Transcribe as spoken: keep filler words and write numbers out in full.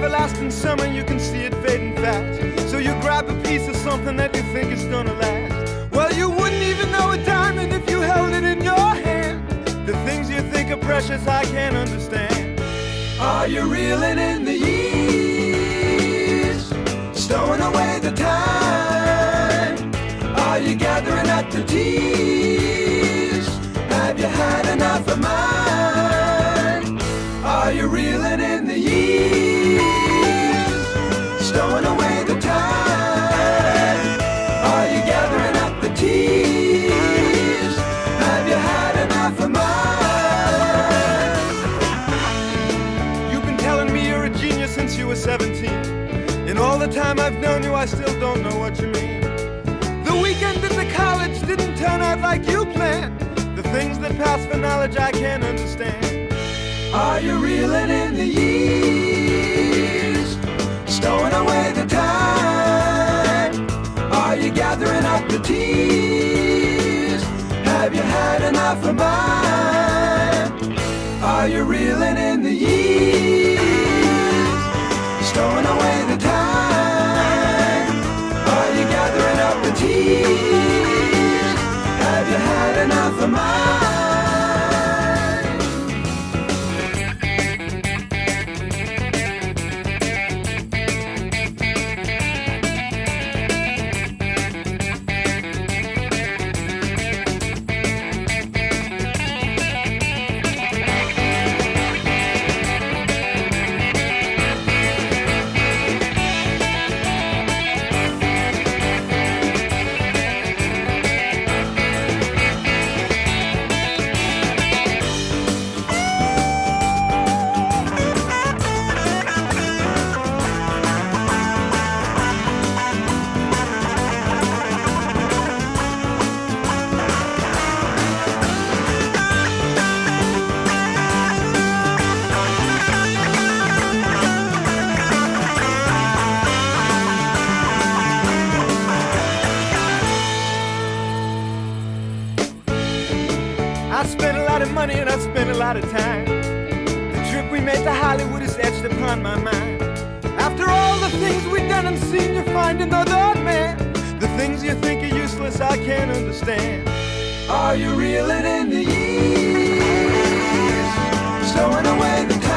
everlasting summer, you can see it fading fast. So you grab a piece of something that you think is gonna last. Well, you wouldn't even know a diamond if you held it in your hand. The things you think are precious, I can't understand. Are you reeling in the years, stowing away the time? Are you gathering up the tears? Have you had enough of mine? Are you reeling in the years, stowing away the time? Are you gathering up the tears? Have you had enough of mine? You've been telling me you're a genius since you were seventeen. In all the time I've known you, I still don't know what you mean. The weekend at the college didn't turn out like you planned. The things that pass for knowledge I can't understand. Are you reeling in the years, stowing away the time? Are you gathering up the tears? Have you had enough of mine? Are you reeling in the years, stowing away the time? Are you gathering up the tears? Have you had enough of mine? I spent a lot of money and I spent a lot of time. The trip we made to Hollywood is etched upon my mind. After all the things we've done and seen, you find another man. The things you think are useless, I can't understand. Are you reeling in the years, stowing away the time?